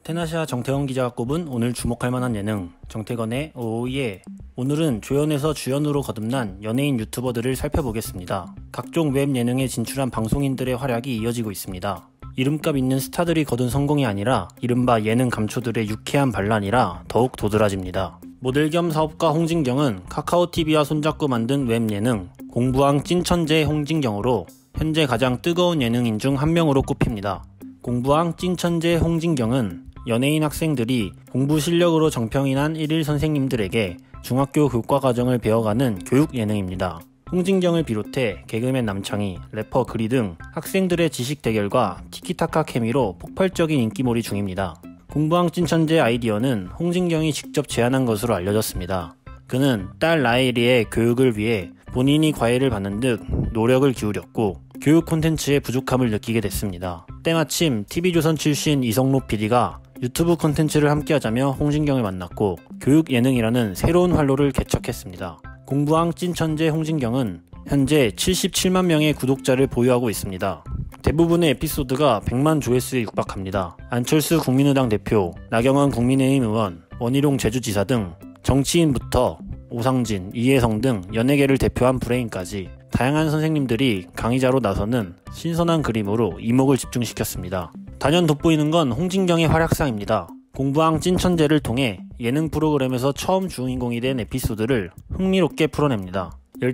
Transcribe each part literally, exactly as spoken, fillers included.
테나시아 정태건 기자가 꼽은 오늘 주목할 만한 예능, 정태건의 오예. 오늘은 조연에서 주연으로 거듭난 연예인 유튜버들을 살펴보겠습니다. 각종 웹 예능에 진출한 방송인들의 활약이 이어지고 있습니다. 이름값 있는 스타들이 거둔 성공이 아니라 이른바 예능 감초들의 유쾌한 반란이라 더욱 도드라집니다. 모델 겸 사업가 홍진경은 카카오티비와 손잡고 만든 웹 예능 공부왕 찐천재 홍진경으로 현재 가장 뜨거운 예능인 중 한 명으로 꼽힙니다. 공부왕 찐천재 홍진경은 연예인 학생들이 공부 실력으로 정평이 난 일일 선생님들에게 중학교 교과과정을 배워가는 교육 예능입니다. 홍진경을 비롯해 개그맨 남창희, 래퍼 그리 등 학생들의 지식 대결과 티키타카 케미로 폭발적인 인기몰이 중입니다. 공부왕 찐천재 아이디어는 홍진경이 직접 제안한 것으로 알려졌습니다. 그는 딸 라엘이의 교육을 위해 본인이 과외를 받는 듯 노력을 기울였고 교육 콘텐츠의 부족함을 느끼게 됐습니다. 때마침 티비조선 출신 이성록 피디가 유튜브 콘텐츠를 함께하자며 홍진경을 만났고 교육 예능이라는 새로운 활로를 개척했습니다. 공부왕 찐천재 홍진경은 현재 칠십칠만 명의 구독자를 보유하고 있습니다. 대부분의 에피소드가 백만 조회수에 육박합니다. 안철수 국민의당 대표, 나경원 국민의힘 의원, 원희룡 제주지사 등 정치인부터 오상진, 이혜성 등 연예계를 대표한 브레인까지 다양한 선생님들이 강의자로 나서는 신선한 그림으로 이목을 집중시켰습니다. 단연 돋보이는 건 홍진경의 활약상입니다. 공부왕 찐천재를 통해 예능 프로그램에서 처음 주인공이 된 에피소드를 흥미롭게 풀어냅니다.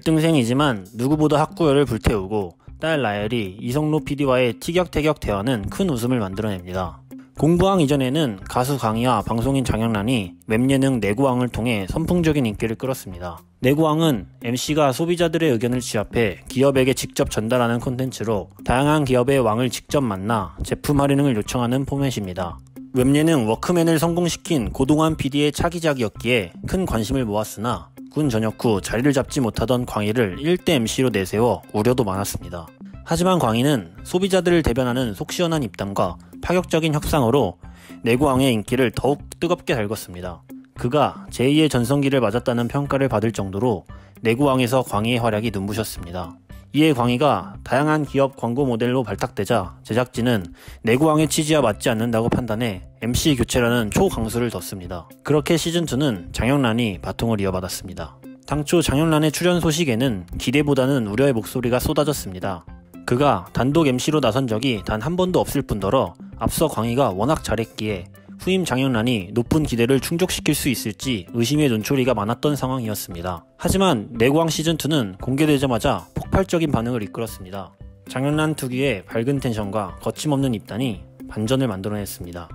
열등생이지만 누구보다 학구열을 불태우고 딸 라엘이 이성록 피디와의 티격태격 대화는 큰 웃음을 만들어냅니다. 공부왕 이전에는 가수 강희와 방송인 장영란이 웹예능 내고왕을 통해 선풍적인 인기를 끌었습니다. 내고왕은 엠씨가 소비자들의 의견을 취합해 기업에게 직접 전달하는 콘텐츠로 다양한 기업의 왕을 직접 만나 제품 할인을 요청하는 포맷입니다. 웹예능 워크맨을 성공시킨 고동환 피디의 차기작이었기에 큰 관심을 모았으나 군 전역 후 자리를 잡지 못하던 광희를 일대 엠씨로 내세워 우려도 많았습니다. 하지만 광희는 소비자들을 대변하는 속 시원한 입담과 파격적인 협상으로 내고왕의 인기를 더욱 뜨겁게 달궜습니다. 그가 제이의 전성기를 맞았다는 평가를 받을 정도로 내고왕에서 광희의 활약이 눈부셨습니다. 이에 광희가 다양한 기업 광고 모델로 발탁되자 제작진은 내고왕의 취지와 맞지 않는다고 판단해 엠씨 교체라는 초강수를 뒀습니다. 그렇게 시즌이는 장영란이 바통을 이어받았습니다. 당초 장영란의 출연 소식에는 기대보다는 우려의 목소리가 쏟아졌습니다. 그가 단독 엠씨로 나선 적이 단 한 번도 없을 뿐더러 앞서 광희가 워낙 잘했기에 후임 장영란이 높은 기대를 충족시킬 수 있을지 의심의 눈초리가 많았던 상황이었습니다. 하지만 내고왕 시즌이는 공개되자마자 폭발적인 반응을 이끌었습니다. 장영란 특유의 밝은 텐션과 거침없는 입단이 반전을 만들어냈습니다.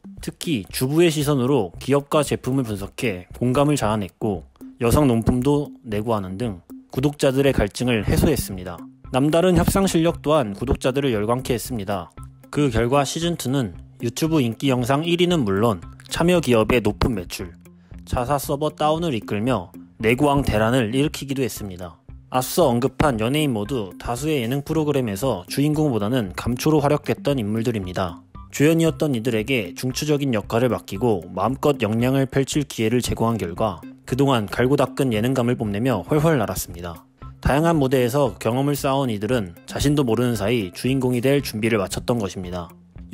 특히 주부의 시선으로 기업과 제품을 분석해 공감을 자아냈고 여성 용품도 내고하는 등 구독자들의 갈증을 해소했습니다. 남다른 협상 실력 또한 구독자들을 열광케 했습니다. 그 결과 시즌이는 유튜브 인기 영상 일 위는 물론 참여 기업의 높은 매출, 자사 서버 다운을 이끌며 내고왕 대란을 일으키기도 했습니다. 앞서 언급한 연예인 모두 다수의 예능 프로그램에서 주인공보다는 감초로 활약됐던 인물들입니다. 주연이었던 이들에게 중추적인 역할을 맡기고 마음껏 역량을 펼칠 기회를 제공한 결과 그동안 갈고 닦은 예능감을 뽐내며 훨훨 날았습니다. 다양한 무대에서 경험을 쌓아온 이들은 자신도 모르는 사이 주인공이 될 준비를 마쳤던 것입니다.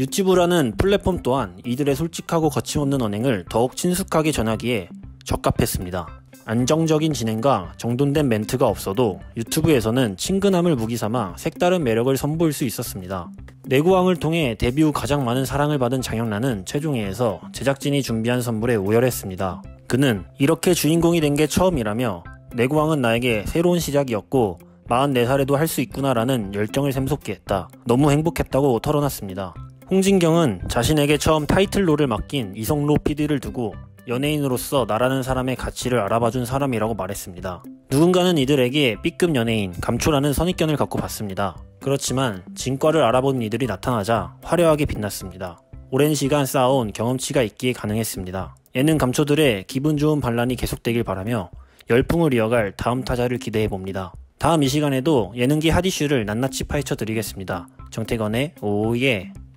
유튜브라는 플랫폼 또한 이들의 솔직하고 거침없는 언행을 더욱 친숙하게 전하기에 적합했습니다. 안정적인 진행과 정돈된 멘트가 없어도 유튜브에서는 친근함을 무기삼아 색다른 매력을 선보일 수 있었습니다. 내고왕을 통해 데뷔 후 가장 많은 사랑을 받은 장영란은 최종회에서 제작진이 준비한 선물에 오열했습니다. 그는 이렇게 주인공이 된 게 처음이라며 내고왕은 나에게 새로운 시작이었고 마흔네 살에도 할 수 있구나라는 열정을 샘솟게 했다. 너무 행복했다고 털어놨습니다. 홍진경은 자신에게 처음 타이틀롤을 맡긴 이성록 피디를 두고 연예인으로서 나라는 사람의 가치를 알아봐준 사람이라고 말했습니다. 누군가는 이들에게 B급 연예인, 감초라는 선입견을 갖고 봤습니다. 그렇지만 진과를 알아본 이들이 나타나자 화려하게 빛났습니다. 오랜 시간 쌓아온 경험치가 있기에 가능했습니다. 예능 감초들의 기분 좋은 반란이 계속되길 바라며 열풍을 이어갈 다음 타자를 기대해봅니다. 다음 이 시간에도 예능계 핫이슈를 낱낱이 파헤쳐 드리겠습니다. 정태건의 오예.